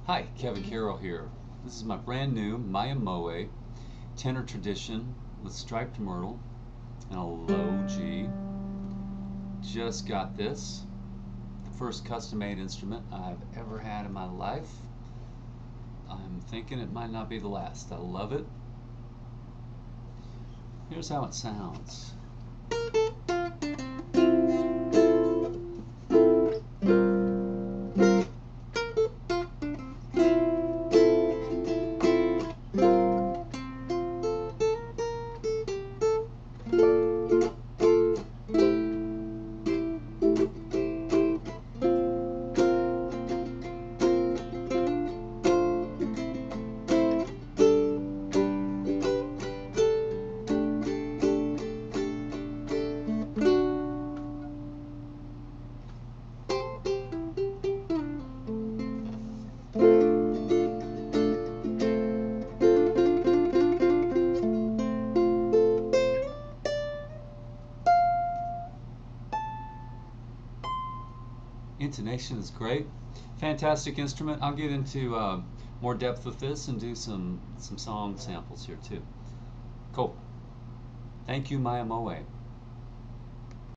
Hi, Kevin Carroll here. This is my brand new Mya-Moe tenor tradition with striped Myrtle and a low G. Just got this. The first custom-made instrument I've ever had in my life. I'm thinking it might not be the last. I love it. Here's how it sounds. Intonation is great. Fantastic instrument. I'll get into more depth with this and do some song samples here too. Cool. Thank you, Mya-Moe.